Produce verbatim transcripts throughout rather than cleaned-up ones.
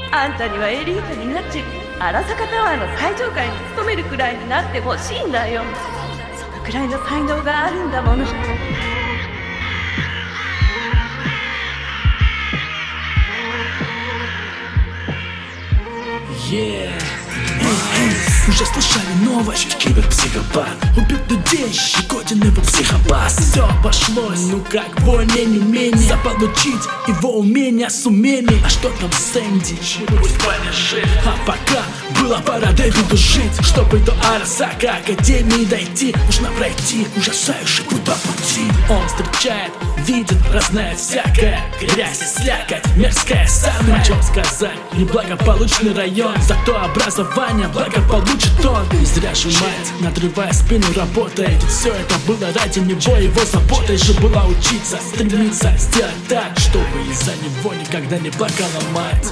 あんたにはエリートになっち荒坂タワーの最上階に勤めるくらいになってほしいんだよ。そのくらいの才能があるんだもの。 Yeah. Уже слышали новость, киберпсихопат убил людей, годен его психопат. Все обошлось, ну как более не менее заполучить его умения с умений. А что там с Энди? Пусть полежит. А пока была пора Дэвиду жить. Чтобы до Арасака Академии дойти, нужно пройти ужасающий путь по пути. Он встречает, видит, разнает всякое, грязь и слякоть, мерзкая самая. Что сказать, неблагополучный район, зато образование благополучит он. Не зря же мать, надрывая спину, работает. Все это было ради него, его заботой же была учиться, стремиться сделать так, чтобы из-за него никогда не плакала мать.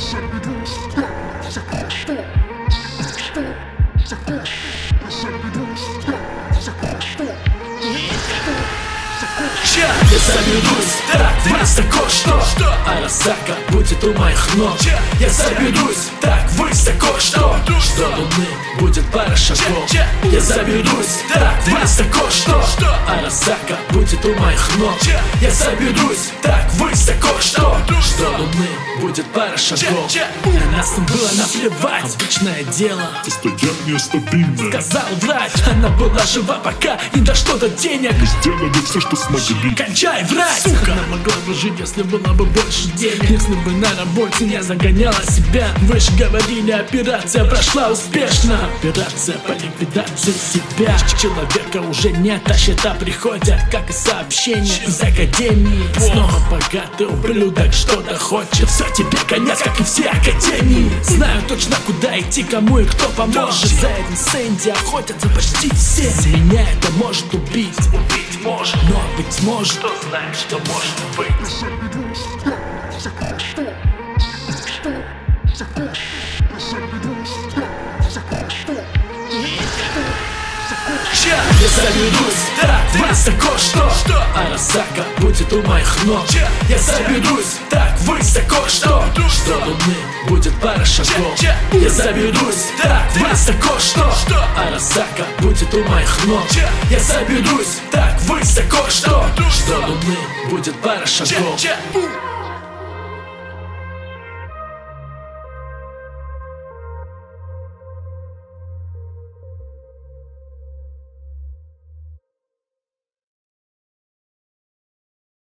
Я заберусь так высоко, что Арасака будет у моих ног. Я заберусь так высоко, что До луны будет пара шагов. Я заберусь так высоко, что Арасака будет у моих ног. Я заберусь так высоко, что До луны будет пара шагов. На нас там было наплевать, обычное дело. Состояние стабильное, сказал врач. Она была жива, пока не дошло до денег. и сделали все, что смогли. Кончай врать! Сука! Она могла бы жить, если было бы больше денег. Если бы на работе не загоняла себя. Вы же говорили, операция прошла успешно. Операция по ликвидации себя. Человека уже нет, а счета приходят, как и сообщения из академии. Снова богатый ублюдок что-то хочет. Все, тебе конец, как и все академии. Знаю точно, куда идти, кому и кто поможет. За этим Сэнди охотятся почти все. Меня это может убить, убить может, но быть может, кто знает, что может быть. Я заберусь так высоко, что Арасака будет у моих ног. Я заберусь так высоко, что До луны будет пара шагов. Я заберусь так высоко, что Арасака будет у моих ног. Я заберусь так высоко, что До луны будет пара шагов.